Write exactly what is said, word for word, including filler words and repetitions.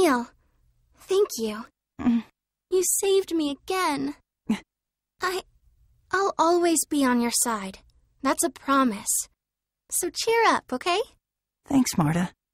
Neil, thank you. Mm. You saved me again. I... I'll always be on your side. That's a promise. So cheer up, okay? Thanks, Marta.